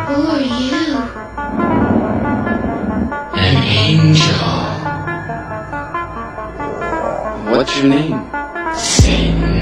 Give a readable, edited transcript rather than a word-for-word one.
Who are you? An angel. What's your name? Satan.